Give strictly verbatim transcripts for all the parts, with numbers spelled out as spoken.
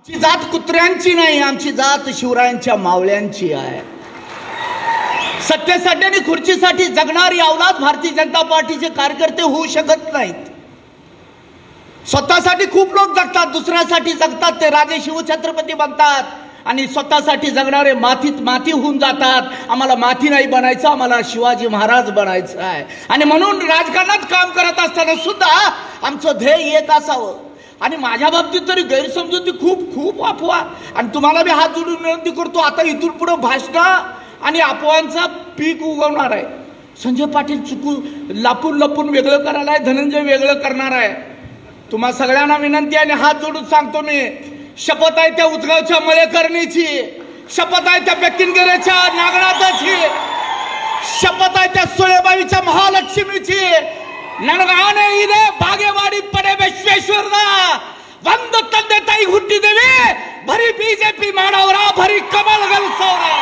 आमची जात कुत्र्यांची नाही, आमची जात शिवरायांच्या मावळ्यांची आहे। सत्तेसाठी आणि खुर्चीसाठी जगणारी औलाद भारतीय जनता पार्टीचे कार्यकर्ते होऊ शकत नाहीत। स्वतःसाठी खूप लोक जगतात, दुसऱ्यासाठी जगतात, ते राजे शिवछत्रपती बनतात आणि स्वतःसाठी जगणारे मातीत माती होऊन जातात। आम्हाला माती नाही बनायचं, आम्हाला शिवाजी महाराज बनायचं आहे। आणि म्हणून राजकारणात काम करत असताना सुद्धा आमचं ध्येय एक असावं। आणि माझ्या बाबतीत तरी गैरसमजुती खूप खूप अफवा, आणि तुम्हाला मी हात जोडून विनंती करतो, आता इथून पुढे भाषण आणि अफवांचा पीक उगवणार आहे। संजय पाटील चुकू लपून लपून वेगळं करायला आहे, धनंजय वेगळं करणार आहे। तुम्हा सगळ्यांना विनंती आहे आणि हात जोडून सांगतो मी, शपथ आहे त्या उचगावच्या मळेकर्णीची, शपथ आहे त्या बेकिनगेरेच्या नागनाथाची, शपथ आहे त्या सुळेबाईच्या महालक्ष्मीची, नणगाने इने बागेवाडी पडे विश्वेश्वरदा वंद तंदे ताई हुट्टी देवी भरी बीजेपी मानवरा भरी कमल गलसवरा।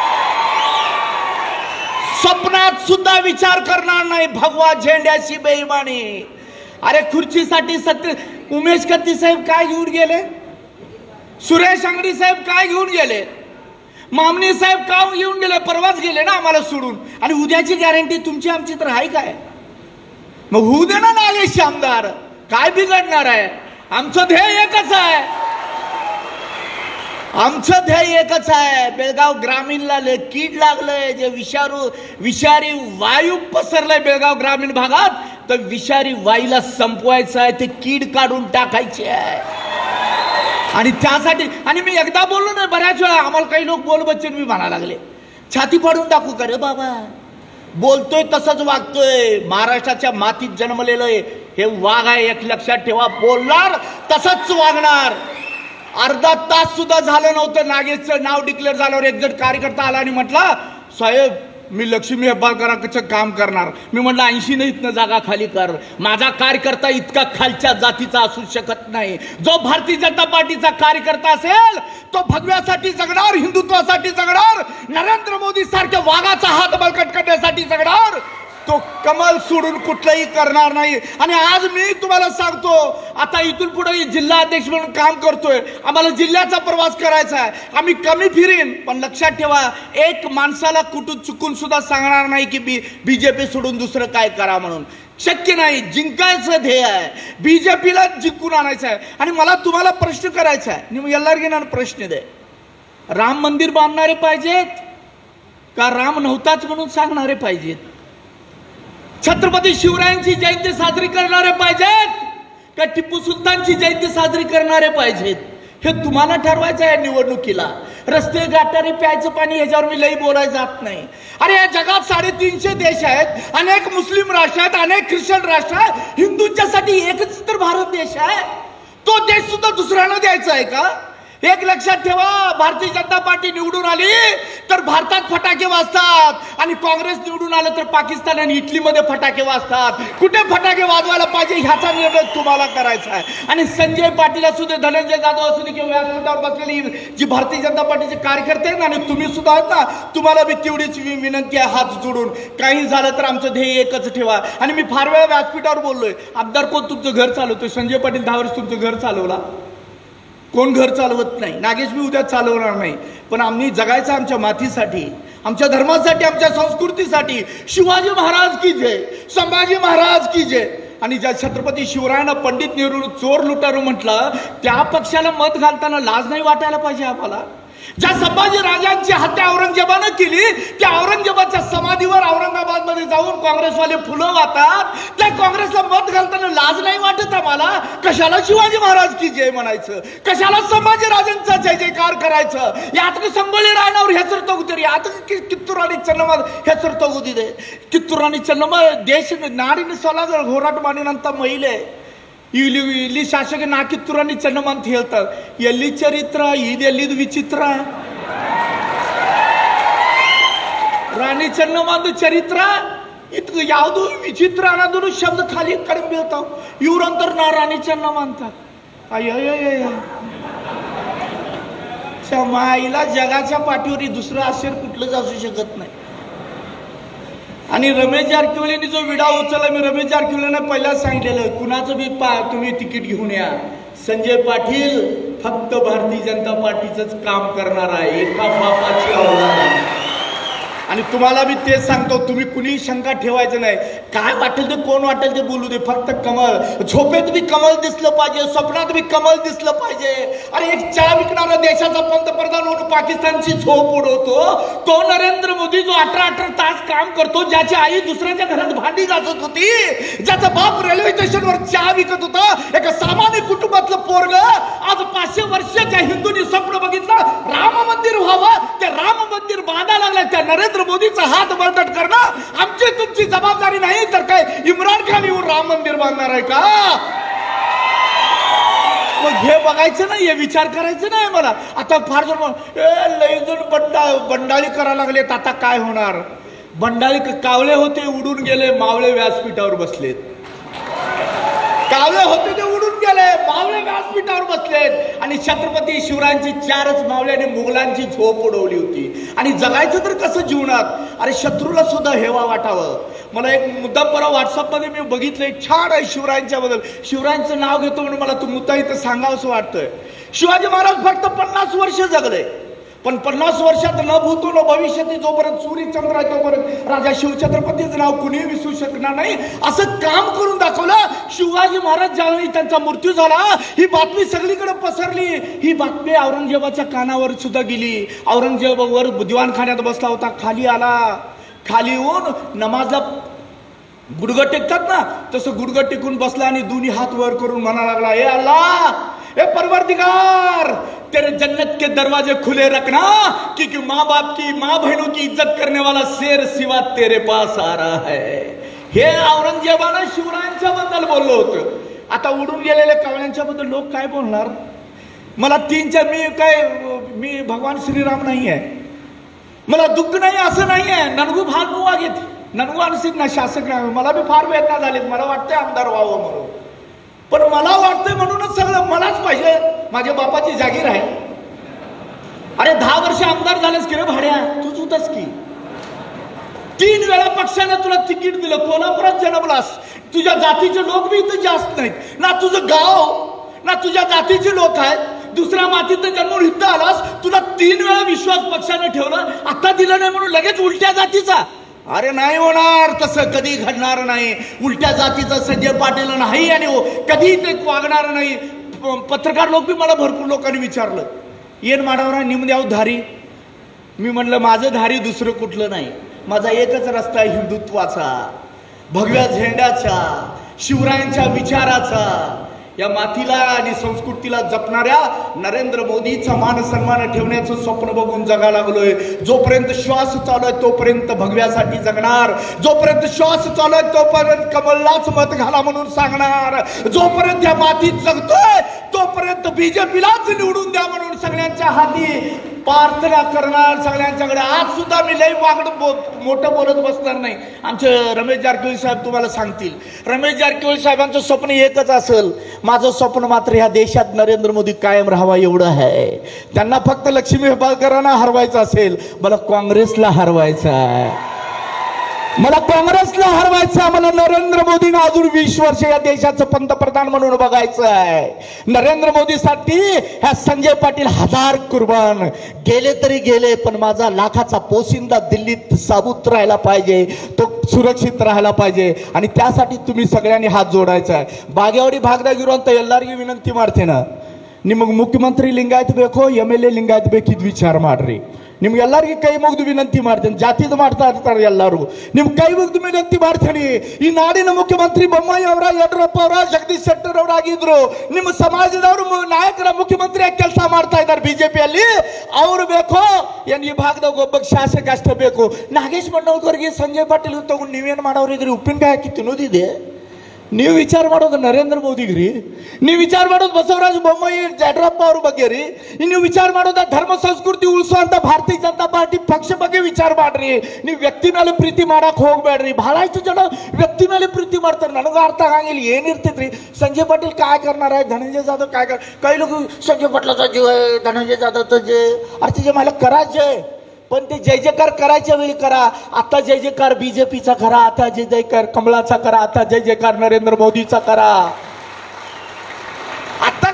स्वप्नात सुद्धा विचार करणार नाही भगवा झेंड्याची बेईमानी। अरे खुर्चीसाठी सत्य उमेश कत्ती साहेब काय घेऊन गेले, सुरेश अंगडी साहेब काय घेऊन गेले, मामनी साहेब का घेऊन गेले, परवाच गेले ना आम्हाला सोडून। आणि उद्याची गॅरंटी तुमची आमची तर आहे काय? मग होऊ दे ना नागेश आमदार, काय बिघडणार आहे? आमचं ध्येय एकच आहे, आमचं ध्येय एकच आहे। बेळगाव ग्रामीणला कीड लागलंय, जे विषारू विषारी वायू पसरलाय बेळगाव ग्रामीण भागात, तर विषारी वायूला संपवायचं आहे, ते कीड काढून टाकायची आहे। आणि त्यासाठी आणि मी एकदा बोललो नाही, बऱ्याच वेळा आम्हाला काही लोक बोल बच्चन मी म्हणायला लागले, छाती फाडून टाकू का रे बाबा? बोलतोय तसंच वागतोय, महाराष्ट्राच्या मातीत जन्मलेलं हे वाघ आहे, एक लक्षात ठेवा। बोलणार तसंच वागणार। अर्धा तास सुद्धा झालं नव्हतं नागेशचं नाव डिक्लेअर झाल्यावर एक जण कार्यकर्ता आला आणि म्हटला, साहेब मी लक्ष्मी हेब्बाळकरांचं काम करणार। मी म्हटलं ऐंशी न इथनं जागा खाली कर, माझा कार्यकर्ता इतका खालच्या जातीचा असू शकत नाही। जो भारतीय जनता पार्टीचा कार्यकर्ता असेल तो भगव्यासाठी जगणार, हिंदुत्वासाठी जगणार, नरेंद्र मोदी सारख्या वाघाचा हात बळकट करण्यासाठी जगणार, तो कमल सोडून कुठलंही करणार नाही। आणि आज मी तुम्हाला सांगतो, आता इथून पुढे जिल्हा अध्यक्ष म्हणून काम करतोय, आम्हाला जिल्ह्याचा प्रवास करायचा आहे। आम्ही कमी फिरीन, पण लक्षात ठेवा, एक माणसाला कुठून चुकून सुद्धा सांगणार नाही की बी बीजेपी सोडून दुसरं काय करा म्हणून। शक्य नाही, जिंकायचं ध्येय आहे, बीजेपीला जिंकून आणायचं आहे। आणि मला तुम्हाला प्रश्न करायचा आहे, एल्लारगीना प्रश्न दे, राम मंदिर बांधणारे पाहिजेत का राम नव्हताच म्हणून सांगणारे पाहिजेत? छत्रपती शिवरायांची जयंती साजरी करणारे पाहिजेत का टिपू सुलतानची जयंती साजरी करणारे पाहिजेत? हे तुम्हाला ठरवायचं आहे निवडणुकीला। रस्ते, गटारी, प्यायचं पाणी ह्याच्यावर मी लई बोलायला जात नाही। अरे या जगात साडेतीनशे देश आहेत, अनेक मुस्लिम राष्ट्र आहेत, अनेक ख्रिश्चन राष्ट्र आहेत, हिंदूंच्यासाठी एकच तर भारत देश आहे। तो देश सुद्धा दुसऱ्याला द्यायचा आहे का? एक लक्षात ठेवा, भारतीय जनता पार्टी निवडून आली तर भारतात फटाके वाजतात, आणि काँग्रेस निवडून आलं तर पाकिस्तान आणि इटलीमध्ये फटाके वाजतात। कुठे फटाके वाजवायला पाहिजे ह्याचा निर्णय तुम्हाला करायचा आहे। आणि संजय पाटील असू दे, धनंजय जाधव असू दे, किंवा व्यासपीठावर बसलेली जी भारतीय जनता पार्टीचे कार्यकर्ते आहेत, आणि तुम्ही सुद्धा आहात ना, तुम्हाला मी तेवढीच विनंती आहे हात जोडून, काही झालं तर आमचं ध्येय एकच ठेवा। आणि मी फार वेळा व्यासपीठावर बोललोय, आमदार कोण तुमचं घर चालवतोय? संजय पाटील दहा वर्ष तुमचं घर चालवला, कोण घर चालवत नाही। नागेश मी उद्या चालवणार नाही, पण आम्ही जगायचं आमच्या मातीसाठी, आमच्या धर्मासाठी, आमच्या संस्कृतीसाठी। शिवाजी महाराज की जय, संभाजी महाराज की जय। आणि ज्या छत्रपती शिवरायांना पंडित नेहरू चोर लुटारू म्हटलं, त्या पक्षाला मत घालताना लाज नाही वाटायला पाहिजे आम्हाला? ज्या संभाजी राजांची हत्या औरंगजेबानं केली, त्या औरंगजेबाच्या समाधीवर औरंगाबाद मध्ये जाऊन काँग्रेसवाले फुलं वाहतात, त्या काँग्रेसला मत घालताना लाज नाही वाटत आम्हाला? कशाला शिवाजी महाराज की जय म्हणायचं, कशाला संभाजी राजांचा जय जयकार करायचं? यात संगोली रायनावर हेसर तगुदी, यात कित्तूर आणि चन्नಮ್ಮ ಹೆಸರು ತಗುದಿದೆ। ಕಿತ್ತೂರು ರಾಣಿ ಚೆನ್ನಮ್ಮ ದೇಶ ನಾಡಿನ ಸೊಲಾಗ ಹೋರಾಟ ಮಾಡಿದಂತ ಮಹಿಳೆ, ಇಲ್ಲಿ ಇಲ್ಲಿ ಶಾಸಕ ನಾ ಕಿತ್ತೂರು ರಾಣಿ ಚೆನ್ನಮ್ಮ ಅಂತ ಹೇಳ್ತಾರೆ। ಎಲ್ಲಿ ಚರಿತ್ರ ಇದು, ಎಲ್ಲಿದು ವಿಚಿತ್ರ? ರಾಣಿ ಚೆನ್ನಮ್ಮಂದು ಚರಿತ್ರ ಇದು ಯಾವುದು ವಿಚಿತ್ರ ಅನ್ನೋದು ಶಬ್ದ ಖಾಲಿ ಕಡಿಮೆ ಬೀಳ್ತಾವ। ಇವ್ರಂತರ ನಾ ರಾಣಿ ಚೆನ್ನಮ್ಮ ಅಂತ, अय्य माईला जगाच्या पाठीवर दुसरं असेल कुठलंच असू शकत नाही। आणि रमेश जारकिहोलीने जो विडा उचलला, मी रमेश जारकिहोलीने पहिला सांगितलेलं, कुणाचं बी पा तुम्ही तिकीट घेऊन या, संजय पाटील फक्त भारतीय जनता पार्टीचंच काम करणार आहे, एका बापाची औलाद आहे. आणि तुम्हाला मी तेच सांगतो, तुम्ही कुणी शंका ठेवायचं नाही. काय वाटेल ते, कोण वाटेल ते बोलू दे, फक्त कमळ. झोपेत बी कमळ दिसलं पाहिजे, स्वप्नात बी कमळ दिसलं पाहिजे. अरे एक चहा विकणारा देशाचा पंतप्रधान म्हणून पाकिस्तानची झोप उडवतो तो नरेंद्र मोदी, जो अठरा अठरा तास काम करतो, ज्याची आई दुसऱ्याच्या घरात भांडी घासत होती, ज्याचा बाप रेल्वे स्टेशनवर चहा विकत होता, एका सामान्य कुटुंबातलं पोरग आज पाचशे वर्षाच्या हिंदूंनी स्वप्न बघितलं राम मंदिर व्हावं, ते राम मंदिर बांधा लागलं. त्या नरेंद्र मोदीचा हात बळकट करणं आमची तुमची जबाबदारी नाही, तर काय इम्रान खान येऊन राम मंदिर बांधणार आहे का? मग हे बघायचं नाही, हे विचार करायचं नाही मला. आता फार जण लय जण बंडा बंडाळी करायला लागलेत. आता काय होणार? बंडाळी कावळे होते उडून गेले, मावळे व्यासपीठावर बसलेत. कावळे होते ते उडून गेले, मावळे व्यासपीठावर बसलेत. आणि छत्रपती शिवरायांची चारच मावळ्याने मुघलांची झोप उडवली होती. आणि जगायचं तर कसं जीवनात? अरे शत्रूला सुद्धा हेवा वाटावं. मला एक मुद्दा परवा व्हॉट्सअपमध्ये मी बघितलं, एक छान आहे शिवरायांच्या बद्दल. शिवरायांचं नाव घेतो म्हणून मला तो मुद्दा इथं सांगावंसं वाटतंय. शिवाजी महाराज फक्त पन्नास वर्ष जगले, पण पन्नास वर्षात न भूतो न भविष्यती, जोपर्यंत सूर्य चंद्र आहे तोपर्यंत राजा शिवछत्रपतीचं नाव कुणी विसरू शकणार नाही, असं काम करून दाखवलं. शिवाजी महाराज ज्यावेळी त्यांचा मृत्यू झाला, ही बातमी सगळीकडे पसरली. ही बातमी औरंगजेबाच्या कानावर सुद्धा गेली. औरंगजेबावर दिवाणखान्यात बसला होता, खाली आला, खाली येऊन नमाजला गुडघं टेकतात ना, तसं गुडघं टेकून बसला आणि दोन्ही हात वर करून म्हणा लागला, ए अल्लाह, ए परवरदिगार, तेरे जन्नत के दरवाजे खुले रखना, क्योंकि माँ बाप की, माँ बहनों की इज्जत करने वाला शेर सिवा तेरे पास आ रहा है. हे औरंगजेबानं शिवरायांच्या बद्दल बोललो होतं. आता उडून गेलेल्या कावळ्यांच्या बद्दल लोक काय बोलणार? मला तीनच्या मी काय मी भगवान श्रीराम नाही आहे, मला दुःख नाही असं नाही आहे. ननगू फार बुवा घेत, ननगू अनुसित ना शासक नाही. मला बी फार वेदना झालीत, मला वाटतंय आमदार व्हावं म्हणून, पण मला वाटतंय म्हणूनच सगळं मलाच पाहिजे. माझ्या बापाची जागीर आहे. अरे दहा वर्ष आमदार झालेस की रे भाड्या, तूच होतास की. तीन वेळा पक्षाने तुला तिकीट दिलं, कोल्हापुरात जन्मलास. तुझ्या जातीचे लोक बी इथं जास्त नाहीत ना, तुझं गाव ना तुझ्या जातीचे लोक आहेत. दुसऱ्या मातीत जन्मून इथं आलास, तुला तीन वेळा विश्वास पक्षाने ठेवलं, आता दिलं नाही म्हणून लगेच उलट्या जातीचा. अरे नाही होणार, तसं कधी घडणार नाही. उलट्या जातीचं संजय पाटील नाही आणि कधी ते वागणार नाही. पत्रकार लोक बी मला भरपूर लोकांनी विचारलं, येन माडावर निमद्याव धारी. मी म्हणलं माझं धारी दुसरं कुठलं नाही, माझा एकच रस्ता आहे हिंदुत्वाचा, भगव्या झेंड्याचा, शिवरायांच्या विचाराचा. या मातीला आणि संस्कृतीला जपणाऱ्या नरेंद्र मोदीचा मान सन्मान ठेवण्याचं स्वप्न बघून जगा लागलोय. जोपर्यंत श्वास चालू आहे तोपर्यंत भगव्यासाठी जगणार, जोपर्यंत श्वास चालू आहे तोपर्यंत कमललाच मत घाला म्हणून सांगणार, जोपर्यंत या मातीत जगतोय तोपर्यंत बीजेपीलाच निवडून द्या म्हणून सगळ्यांच्या हाती प्रार्थना करणार, सगळ्यांच्याकडे. आज सुद्धा मी लई वागड मोठं बोलत बसणार नाही. आमचे रमेश जारकिहोळी साहेब तुम्हाला सांगतील, रमेश जारकिहोळी साहेबांचं स्वप्न एकच असेल, माझं स्वप्न मात्र ह्या देशात नरेंद्र मोदी कायम राहावा एवढं आहे. त्यांना फक्त लक्ष्मी हेबाळकरांना हरवायचं असेल, मला काँग्रेसला हरवायचं आहे, मला काँग्रेसला हरवायचं आहे. मला नरेंद्र मोदींना अजून वीस वर्ष या देशाचं पंतप्रधान म्हणून बघायचं आहे. नरेंद्र मोदीसाठी ह्या संजय पाटील हजार कुर्बान गेले तरी गेले, पण माझा लाखाचा पोशिंदा दिल्लीत साबूत राहायला पाहिजे, तो सुरक्षित राहायला पाहिजे. आणि त्यासाठी तुम्ही सगळ्यांनी हात जोडायचा आहे. बागेवाडी भागदागिरुವಂತ ಎಲ್ಲರಿಗೂ ವಿನಂತಿ ಮಾಡ್ತೇನೆ, ನಿಮಗೆ ಮುಖ್ಯಮಂತ್ರಿ ಲಿಂಗಾಯತ್ ಬೇಕೋ ಎಮ್ ಎಲ್ ಎ ಲಿಂಗಾಯತ್ ಬೇಕಿದ್ ವಿಚಾರ ಮಾಡ್ರಿ. ನಿಮ್ಗೆಲ್ಲರಿಗೂ ಕೈ ಮುಗಿದು ವಿನಂತಿ ಮಾಡ್ತೇನೆ, ಜಾತಿದು ಮಾಡ್ತಾ ಇರ್ತಾರೆ ಎಲ್ಲರೂ, ನಿಮ್ ಕೈ ಮುಗಿದು ವಿನಂತಿ ಮಾಡ್ತೇನೆ. ಈ ನಾಡಿನ ಮುಖ್ಯಮಂತ್ರಿ ಬೊಮ್ಮಾಯಿ ಅವರ, ಯಡಿಯೂರಪ್ಪ ಅವರ, ಜಗದೀಶ್ ಶೆಟ್ಟರ್ ಅವರಾಗಿದ್ರು, ನಿಮ್ಮ ಸಮಾಜದವರು ನಾಯಕರ ಮುಖ್ಯಮಂತ್ರಿಯಾಗಿ ಕೆಲಸ ಮಾಡ್ತಾ ಇದ್ದಾರೆ ಬಿಜೆಪಿಯಲ್ಲಿ, ಅವರು ಬೇಕೋ ಏನ್ ಈ ಭಾಗದಾಗ ಒಬ್ಬ ಶಾಸಕ ಅಷ್ಟೇ ಬೇಕು. ನಾಗೇಶ್ ಮಣ್ಣವ್ರಿಗೆ ಸಂಜಯ್ ಪಾಟೀಲ್ ತಗೊಂಡು ನೀವೇನು ಮಾಡೋರಿದ್ರಿ? ಉಪ್ಪಿನಕಾಯಿ ಹಾಕಿ ತಿನ್ನೋದಿದೆ. ನೀವು ವಿಚಾರ ಮಾಡೋದು ನರೇಂದ್ರ ಮೋದಿಗ್ರಿ, ನೀವು ವಿಚಾರ ಮಾಡೋದು ಬಸವರಾಜ ಬೊಮ್ಮಾಯಿ ಯಡಿಯೂರಪ್ಪ ಅವ್ರ ಬಗ್ಗೆ ರೀ, ನೀವು ವಿಚಾರ ಮಾಡೋದ ಧರ್ಮ ಸಂಸ್ಕೃತಿ ಉಳಿಸುವಂತ ಭಾರತೀಯ ಜನತಾ ಪಾರ್ಟಿ ಪಕ್ಷ ಬಗ್ಗೆ ವಿಚಾರ ಮಾಡ್ರಿ. ನೀವು ವ್ಯಕ್ತಿ ಮೇಲೆ ಪ್ರೀತಿ ಮಾಡಕ್ ಹೋಗ್ಬೇಡ್ರಿ. ಬಹಳಷ್ಟು ಜನ ವ್ಯಕ್ತಿ ಮೇಲೆ ಪ್ರೀತಿ ಮಾಡ್ತಾರೆ, ನನಗೂ ಅರ್ಥ ಆಗಂಗಿಲ್ಲ ಏನಿರ್ತೈತ್ರಿ. संजय पाटील काय करणार आहे, धनंजय जाधव काय कर, काही लोक संजय पाटलाचा जीव आहे, धनंजय जाधवचा जे, अरे तिचे मला करायचे, पण ते जय जयकार करायच्या वेळी करा. आता जय जयकार बीजेपीचा करा, आता जय जयकार कमळाचा करा, आता जय जयकार नरेंद्र मोदीचा करा. आता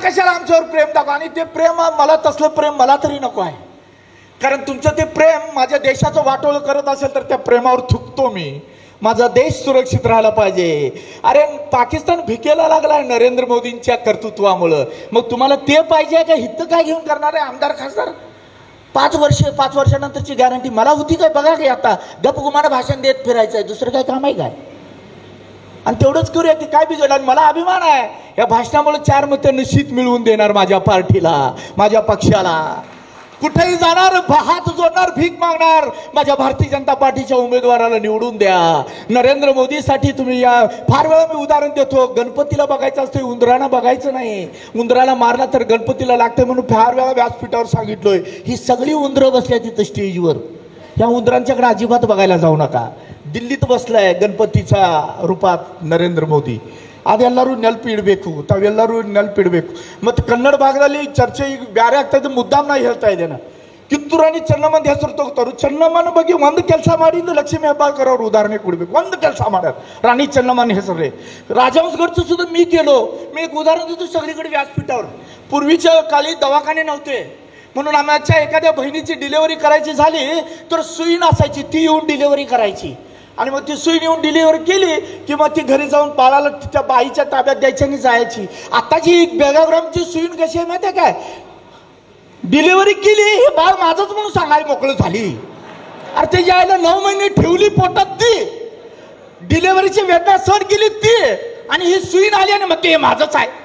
कशाला आमच्यावर प्रेम दाखवा? आणि ते प्रेम मला तसलं प्रेम मला तरी नको आहे. कारण तुमचं ते प्रेम माझ्या देशाचं वाटोळ करत असेल तर त्या प्रेमावर थुकतो मी. माझा देश सुरक्षित राहायला पाहिजे. अरे पाकिस्तान भिकेला लागलाय नरेंद्र मोदींच्या कर्तृत्वामुळं. मग तुम्हाला ते पाहिजे का? हित काय घेऊन करणार आहे आमदार खासदार? पाच वर्ष पाच वर्षानंतरची गॅरंटी मला होती काय? बघा की आता गपगुमानं भाषण देत फिरायचं आहे, दुसरं काय काम आहे काय? आणि तेवढंच करूया की काय बिघडलं. मला अभिमान आहे या भाषणामुळे चार मतं निश्चित मिळवून देणार माझ्या पार्टीला, माझ्या पक्षाला. कुठेही जाणार, हात जोडणार, भीक मागणार, माझ्या भारतीय जनता पार्टीच्या उमेदवाराला निवडून द्या. नरेंद्र मोदीसाठी तुम्ही या. फार वेळा मी उदाहरण देतो, गणपतीला बघायचं असतं, उंदराला बघायचं नाही. उंदराला मारला तर गणपतीला लागतंय म्हणून फार वेळा व्यासपीठावर सांगितलोय. ही सगळी उंदरं बसल्या तिथं स्टेजवर, या उंदरांच्याकडे अजिबात बघायला जाऊ नका. दिल्लीत बसलाय गणपतीच्या रूपात नरेंದ್ರ मोदी. ಅದು ಎಲ್ಲರೂ ನೆನಪಿಡಬೇಕು, ತಾವೆಲ್ಲರೂ ನೆನಪಿಡಬೇಕು. ಮತ್ತು ಕನ್ನಡ ಭಾಗದಲ್ಲಿ ಚರ್ಚೆ ಈಗ ಬೇರೆ ಆಗ್ತಾ ಇದೆ, ಮುದ್ದಾಮ್ ನಾ ಹೇಳ್ತಾ ಇದ್ದೇನೆ. ಕಿತ್ತೂರು ರಾಣಿ ಚೆನ್ನಮ್ಮನ ಹೆಸರು ತಗೋತಾರು. ಚೆನ್ನಮ್ಮನ ಬಗ್ಗೆ ಒಂದು ಕೆಲಸ ಮಾಡಿದ್ದು ಲಕ್ಷ್ಮೀ ಹೆಬ್ಬಾಳ್ಕರ್ ಅವರು ಉದಾಹರಣೆ ಕೊಡಬೇಕು. ಒಂದು ಕೆಲಸ ಮಾಡ್ಯಾರ राणी ಚೆನ್ನಮ್ಮನ ಹೆಸರೇ. राजहंसगडचं सुद्धा मी केलो. मी एक उदाहरण देतो सगळीकडे व्यासपीठावर. पूर्वीच्या काळी दवाखाने नव्हते म्हणून आमच्या एखाद्या बहिणीची डिलिव्हरी करायची झाली तर सुई असायची, ती येऊन डिलिव्हरी करायची. आणि मग ती सुई नेऊन डिलिव्हरी केली की मग ती घरी जाऊन बाळाला तिच्या बाईच्या ताब्यात द्यायची आणि जायची. आताची बेळगावची सुईन कशी आहे माहिती आहे काय? डिलिव्हरी केली हे बाळ माझंच म्हणून सांगायला मोकळं झाली. अरे ते यायला नऊ महिने ठेवली पोटात ती, डिलिव्हरीची वेदना सहन केली ती, आणि ही सुईन आली आणि मग ते माझंच आहे.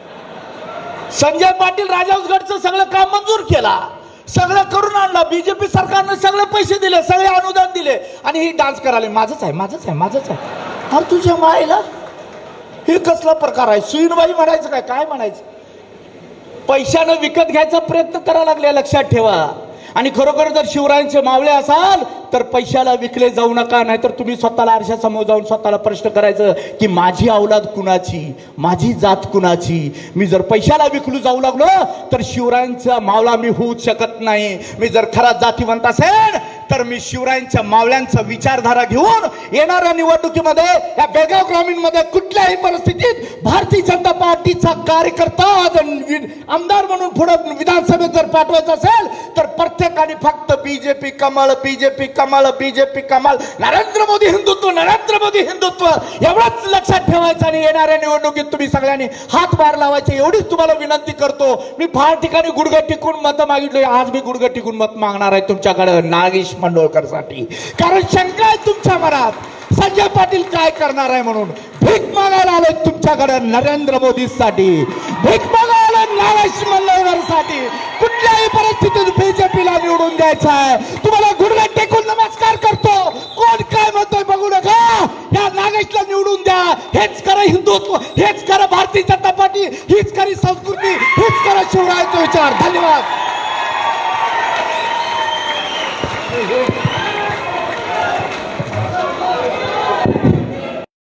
संजय पाटील राजहंसगडचं सगळं काम मंजूर केला, सगळं करून आणलं. बीजेपी सरकारनं सगळे पैसे दिले, सगळे अनुदान दिले, आणि ही डान्स करायला माझंच आहे माझंच आहे माझंच आहे. अरे तुझ्या मायला हे कसला प्रकार आहे? सुईनबाई म्हणायचं काय? काय म्हणायचं? पैशानं विकत घ्यायचा प्रयत्न करायला लागले, लक्षात ठेवा. आणि खरोखर जर शिवरायांचे मावळे असाल तर पैशाला विकले जाऊ नका. नाहीतर तुम्ही स्वतःला आरशासमोर जाऊन स्वतःला प्रश्न करायचं की माझी औलाद कुणाची, माझी जात कुणाची? मी जर पैशाला विकलू जाऊ लागलो तर शिवरायांचा मावळा मी होऊच शकत नाही. मी जर खरा जातीवंत असेल तर मी शिवरायांच्या मावळ्यांचा विचारधारा घेऊन येणाऱ्या निवडणुकीमध्ये या बेळगाव ग्रामीण मध्ये कुठल्याही परिस्थितीत भारतीय जनता पार्टीचा कार्यकर्ता आमदार म्हणून पुढे विधानसभेत जर पाठवायचं असेल तर प्रत्येकाने फक्त बीजेपी कमळ, बीजेपी कमळ, बीजेपी कमळ, नरेंद्र मोदी हिंदुत्व, नरेंद्र मोदी हिंदुत्व एवढंच लक्षात ठेवायचं. आणि येणाऱ्या निवडणुकीत तुम्ही सगळ्यांनी हात बार लावायचे एवढीच तुम्हाला विनंती करतो. मी फार ठिकाणी गुडघे टिकून मतं मागितलोय, आज मी गुडघे टिकून मत मागणार आहे तुमच्याकडे नागेश मंडोळकर साठी. कारण शंका आहे तुमच्या मनात संजय पाटील काय करणार आहे म्हणून. भीक मागायला आलोय तुमच्याकडे नरेंद्र मोदीसाठी, भीक मागायला नागेश मंडोळकर साठी. कुठल्याही परिस्थितीत बीजेपीला निवडून द्यायचं आहे. तुम्हाला गुडघे टेकून नमस्कार करतो. कोण काय म्हणतोय बघू नका, या नागेशला निवडून द्या. हेच खरं हिंदुत्व, हेच खरं भारतीय जनता पार्टी, हीच खरी संस्कृती, हीच खरं शिवरायांचा विचार. धन्यवाद.